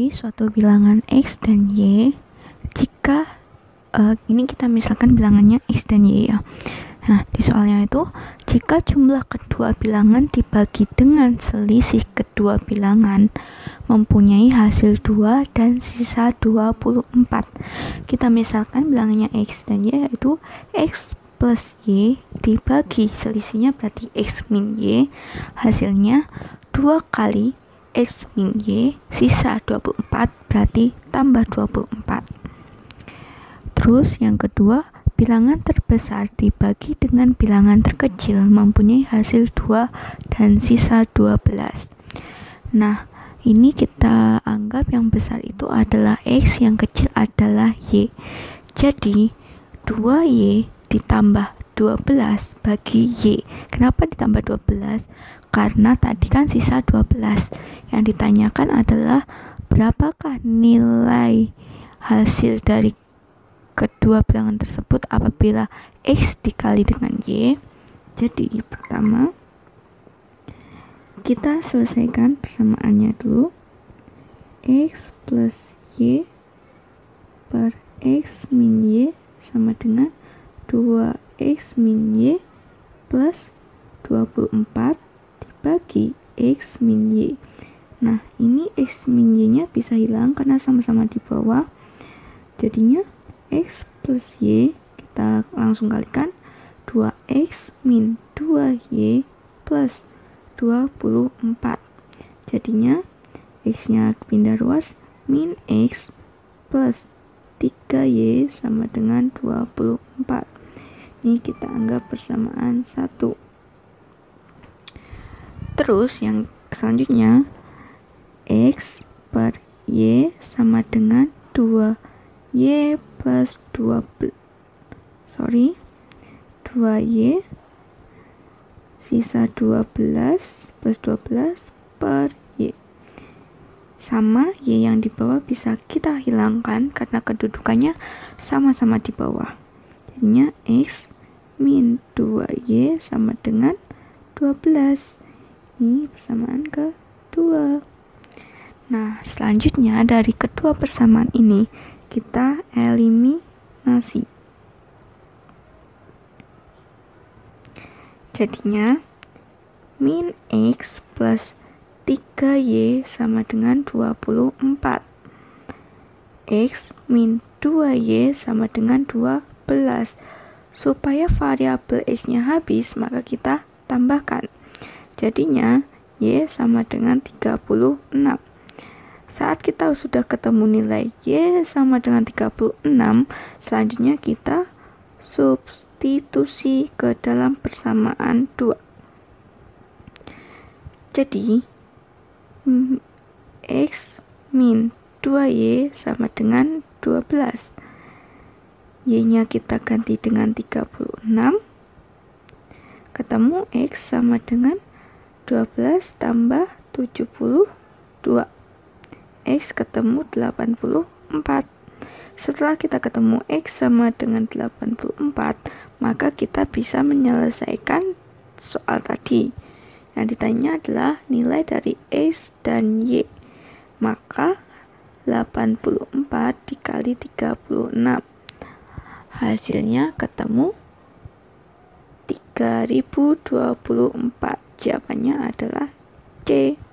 dari suatu bilangan X dan Y jika ini kita misalkan bilangannya X dan Y ya. Nah, di soalnya itu, jika jumlah kedua bilangan dibagi dengan selisih kedua bilangan mempunyai hasil 2 dan sisa 24. Kita misalkan bilangannya X dan Y yaitu X plus Y dibagi selisihnya berarti X min Y, hasilnya 2 kali X min Y, sisa 24 berarti tambah 24. Terus yang kedua, bilangan terbesar dibagi dengan bilangan terkecil mempunyai hasil 2 dan sisa 12. Nah, ini kita anggap yang besar itu adalah X, yang kecil adalah Y. Jadi, 2Y ditambah 12 bagi Y. Kenapa ditambah 12? Karena tadi kan sisa 12. Yang ditanyakan adalah berapakah nilai hasil dari kedua bilangan tersebut apabila X dikali dengan Y. Jadi pertama kita selesaikan persamaannya dulu. X plus Y per X min Y sama dengan 2X min Y plus 24 dibagi X min Y. Nah, ini X min Y nya bisa hilang karena sama-sama di bawah. Jadinya X plus Y kita langsung kalikan 2X min 2Y plus 24. Jadinya X nya pindah ruas, min X plus 3Y sama dengan 24. Ini kita anggap persamaan 1. Terus yang selanjutnya X per Y sama dengan 2Y plus 2Y sisa 12 plus 12 per Y sama Y yang di bawah bisa kita hilangkan karena kedudukannya sama-sama di bawah. Jadinya X min 2Y sama dengan 12. Ini persamaan kedua. Nah, selanjutnya dari kedua persamaan ini kita eliminasi. Jadinya min X plus 3Y sama dengan 24. X min 2Y sama dengan 12. Supaya variabel X-nya habis, maka kita tambahkan. Jadinya Y sama dengan 36. Saat kita sudah ketemu nilai Y sama dengan 36, selanjutnya kita substitusi ke dalam persamaan 2. Jadi, X min 2Y sama dengan 12. Y-nya kita ganti dengan 36. Ketemu X sama dengan 12 tambah 72. X ketemu 84. Setelah kita ketemu X sama dengan 84, maka kita bisa menyelesaikan soal tadi. Yang ditanya adalah nilai dari X dan Y. Maka 84 dikali 36. Hasilnya ketemu 3024. Jawabannya adalah C.